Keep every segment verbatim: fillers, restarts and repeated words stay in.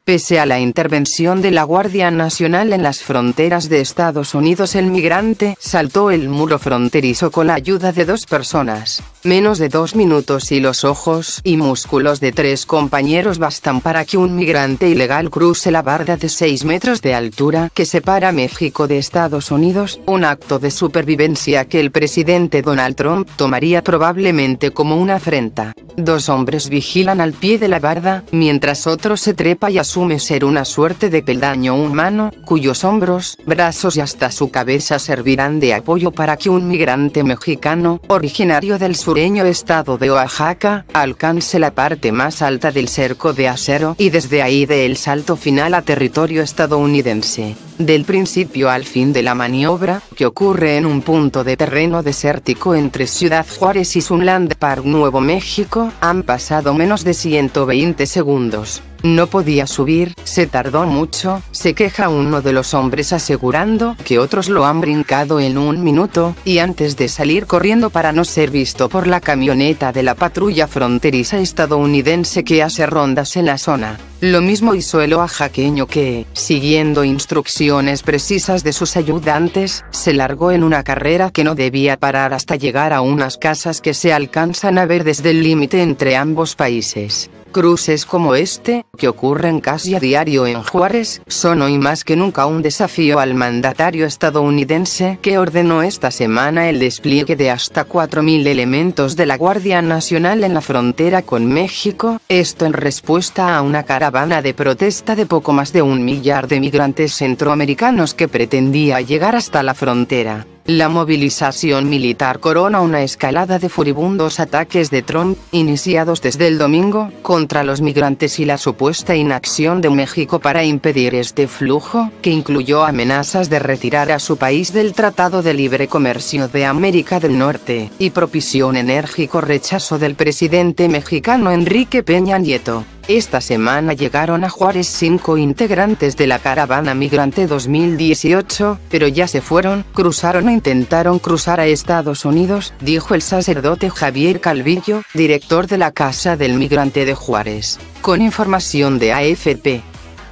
Pese a la intervención de la Guardia Nacional en las fronteras de Estados Unidos, el migrante saltó el muro fronterizo con la ayuda de dos personas. Menos de dos minutos y los ojos y músculos de tres compañeros bastan para que un migrante ilegal cruce la barda de seis metros de altura que separa México de Estados Unidos, un acto de supervivencia que el presidente Donald Trump tomaría probablemente como una afrenta. Dos hombres vigilan al pie de la barda, mientras otro se trepa y asume ser una suerte de peldaño humano, cuyos hombros, brazos y hasta su cabeza servirán de apoyo para que un migrante mexicano, originario del sureño estado de Oaxaca, alcance la parte más alta del cerco de acero y desde ahí dé el salto final a territorio estadounidense. Del principio al fin de la maniobra, que ocurre en un punto de terreno desértico entre Ciudad Juárez y Sunland Park, Nuevo México, han pasado menos de ciento veinte segundos. No podía subir, se tardó mucho, se queja uno de los hombres asegurando que otros lo han brincado en un minuto, y antes de salir corriendo para no ser visto por la camioneta de la patrulla fronteriza estadounidense que hace rondas en la zona. Lo mismo hizo el oaxaqueño que, siguiendo instrucciones precisas de sus ayudantes, se largó en una carrera que no debía parar hasta llegar a unas casas que se alcanzan a ver desde el límite entre ambos países. Cruces como este, que ocurren casi a diario en Juárez, son hoy más que nunca un desafío al mandatario estadounidense, que ordenó esta semana el despliegue de hasta cuatro mil elementos de la Guardia Nacional en la frontera con México, esto en respuesta a una caravana de protesta de poco más de un millar de migrantes centroamericanos que pretendía llegar hasta la frontera. La movilización militar corona una escalada de furibundos ataques de Trump, iniciados desde el domingo, contra los migrantes y la supuesta inacción de México para impedir este flujo, que incluyó amenazas de retirar a su país del Tratado de Libre Comercio de América del Norte, y propició un enérgico rechazo del presidente mexicano Enrique Peña Nieto. Esta semana llegaron a Juárez cinco integrantes de la caravana migrante dos mil dieciocho, pero ya se fueron, cruzaron o intentaron cruzar a Estados Unidos, dijo el sacerdote Javier Calvillo, director de la Casa del Migrante de Juárez. Con información de A F P.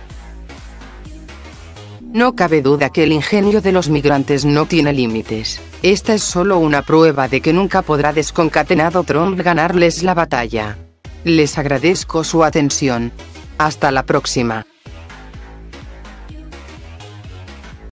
No cabe duda que el ingenio de los migrantes no tiene límites. Esta es solo una prueba de que nunca podrá desconcatenado Trump ganarles la batalla. Les agradezco su atención. Hasta la próxima.